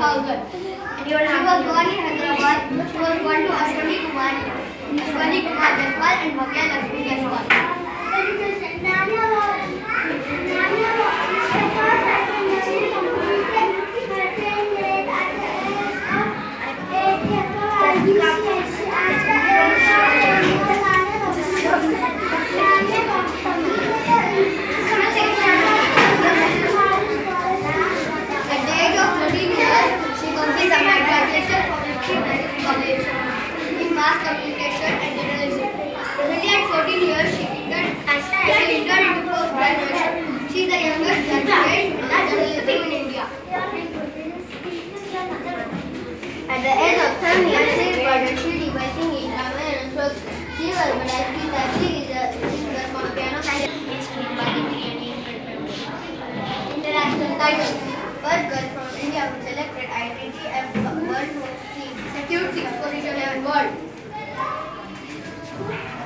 2000. She was born in Hyderabad. She was born to Ashwani Kumar Jaiswal and Bhavya Lakshmi Mass communication and journalism. Presently at 14 years, she entered into post-graduation. She is the youngest graduate in journalism in India. At the age of 7 years, she recorded CD by singing Ramayana and Shlokas. She was advertised that she is a singer from a piano and international titles. First girl from India who selected IITF World Team secured 6th position in world.